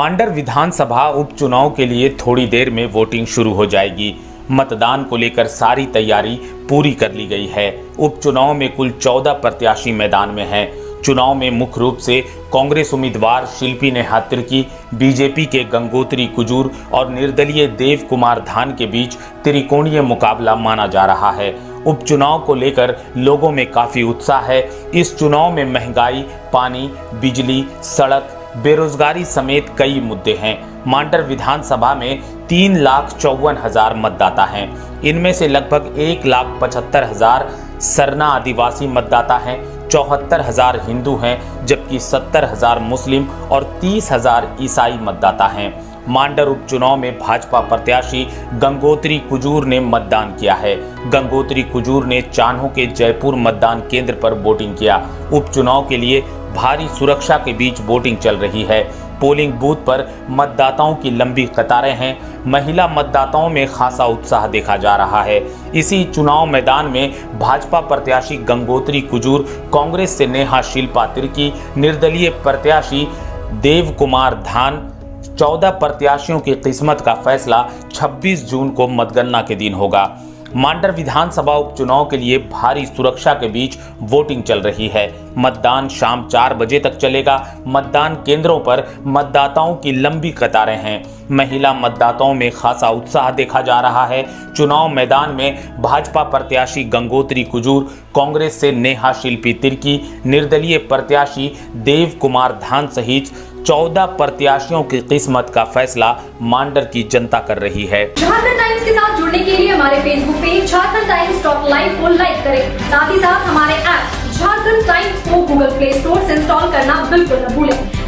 मांडर विधानसभा उपचुनाव के लिए थोड़ी देर में वोटिंग शुरू हो जाएगी। मतदान को लेकर सारी तैयारी पूरी कर ली गई है। उपचुनाव में कुल 14 प्रत्याशी मैदान में हैं। चुनाव में मुख्य रूप से कांग्रेस उम्मीदवार शिल्पी नेहा तिर्की, बीजेपी के गंगोत्री कुजूर और निर्दलीय देव कुमार धान के बीच त्रिकोणीय मुकाबला माना जा रहा है। उपचुनाव को लेकर लोगों में काफी उत्साह है। इस चुनाव में महंगाई, पानी, बिजली, सड़क, बेरोजगारी समेत कई मुद्दे हैं। मांडर विधानसभा में 3,54,000 मतदाता हैं। इनमें से लगभग 1,75,000 सरना आदिवासी मतदाता हैं, 74,000 हिंदू हैं, जबकि 70,000 मुस्लिम और 30,000 ईसाई मतदाता हैं। मांडर उपचुनाव में भाजपा प्रत्याशी गंगोत्री कुजूर ने मतदान किया है। गंगोत्री कुजूर ने चान्हो के जयपुर मतदान केंद्र पर वोटिंग किया। उपचुनाव के लिए भारी सुरक्षा के बीच वोटिंग चल रही है। पोलिंग बूथ पर मतदाताओं की लंबी कतारें हैं। महिला मतदाताओं में खासा उत्साह देखा जा रहा है। इसी चुनाव मैदान में भाजपा प्रत्याशी गंगोत्री कुजूर, कांग्रेस से नेहा शिल्पा तिर्की, निर्दलीय प्रत्याशी देव कुमार धान, 14 प्रत्याशियों की किस्मत का फैसला 26 जून को मतगणना के दिन होगा। मांडर विधानसभा उपचुनाव के लिए भारी सुरक्षा के बीच वोटिंग चल रही है। मतदान शाम 4 बजे तक चलेगा। मतदान केंद्रों पर मतदाताओं की लंबी कतारें हैं। महिला मतदाताओं में खासा उत्साह देखा जा रहा है। चुनाव मैदान में भाजपा प्रत्याशी गंगोत्री कुजूर, कांग्रेस से नेहा शिल्पी तिर्की, निर्दलीय प्रत्याशी देव कुमार धान सहित 14 प्रत्याशियों की किस्मत का फैसला मांडर की जनता कर रही है। झारखंड टाइम्स के साथ जुड़ने के लिए हमारे Facebook page Jharkhand Times .live को लाइक करें। साथ ही साथ हमारे ऐप झारखंड टाइम्स को गूगल प्ले स्टोर से इंस्टॉल करना बिल्कुल न भूलें।